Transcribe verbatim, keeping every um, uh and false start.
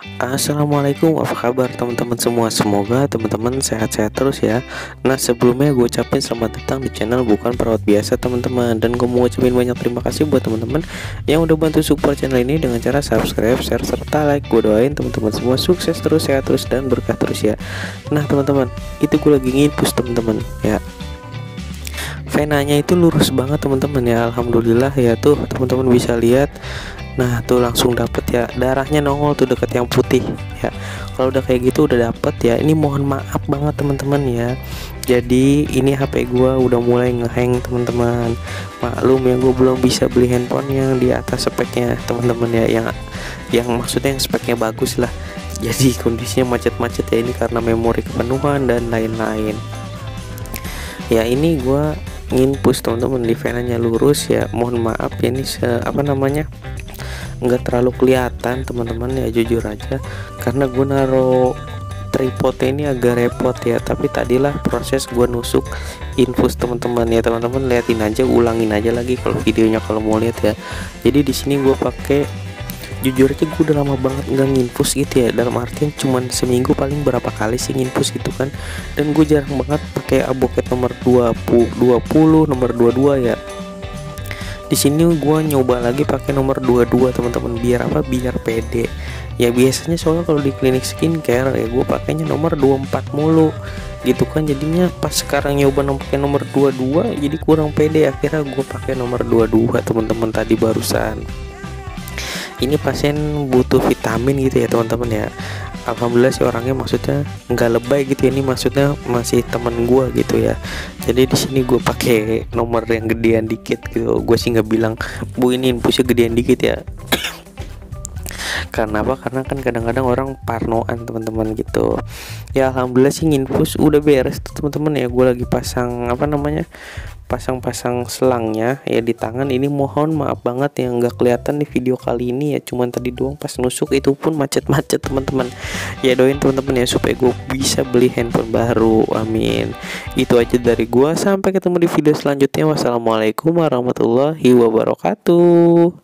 Assalamualaikum, apa kabar teman-teman semua? Semoga teman-teman sehat-sehat terus ya. Nah, sebelumnya gue ucapin selamat datang di channel Bukan Perawat Biasa teman-teman. Dan gue mau ucapin banyak terima kasih buat teman-teman yang udah bantu support channel ini dengan cara subscribe, share, serta like. Gue doain teman-teman semua sukses terus, sehat terus, dan berkah terus ya. Nah teman-teman, itu gue lagi ngipus teman-teman ya. Venanya itu lurus banget teman-teman ya, alhamdulillah ya. Tuh teman-teman bisa lihat. Nah tuh langsung dapet ya, darahnya nongol tuh deket yang putih ya. Kalau udah kayak gitu udah dapet ya. Ini mohon maaf banget teman-teman ya. Jadi ini H P gua udah mulai ngehang teman-teman. Maklum ya, gue belum bisa beli handphone yang di atas speknya teman-teman ya, yang yang maksudnya yang speknya bagus lah. Jadi kondisinya macet-macet ya, ini karena memori kepenuhan dan lain-lain. Ya ini gua nginpus teman-teman, di venanya lurus ya. Mohon maaf ya, ini se apa namanya nggak terlalu kelihatan teman-teman ya, jujur aja karena gue naro tripod ini agak repot ya. Tapi tadilah proses gue nusuk infus teman-teman ya. Teman-teman liatin aja, ulangin aja lagi kalau videonya kalau mau lihat ya. Jadi di sini gue pakai, jujur aja gue udah lama banget nggak nginfus gitu ya, dalam artian cuman seminggu paling berapa kali sih nginfus gitu kan. Dan gue jarang banget pakai aboket nomor dua puluh, nomor dua puluh dua ya. Di sini gue nyoba lagi pakai nomor dua puluh dua teman-teman, biar apa, biar pede ya. Biasanya soalnya kalau di klinik skincare ya gue pakainya nomor dua puluh empat mulu gitu kan. Jadinya pas sekarang nyoba pakai nomor dua puluh dua jadi kurang pede, akhirnya gue pakai nomor dua puluh dua teman-teman tadi barusan. Ini pasien butuh vitamin gitu ya teman-teman ya. Alhamdulillah sih orangnya maksudnya nggak lebay gitu ya, ini maksudnya masih temen gue gitu ya. Jadi di sini gue pakai nomor yang gedean dikit gitu. Gue sih nggak bilang, bu ini infusnya gedean dikit ya. Karena apa? Karena kan kadang-kadang orang parnoan teman-teman gitu. Ya alhamdulillah sih nginfus udah beres tuh teman-teman ya. Gue lagi pasang apa namanya, pasang-pasang selangnya ya di tangan. Ini mohon maaf banget yang nggak kelihatan di video kali ini ya, cuman tadi doang pas nusuk, itu pun macet-macet teman-teman ya. Doain teman-teman ya supaya gue bisa beli handphone baru, amin. Itu aja dari gue, sampai ketemu di video selanjutnya. Wassalamualaikum warahmatullahi wabarakatuh.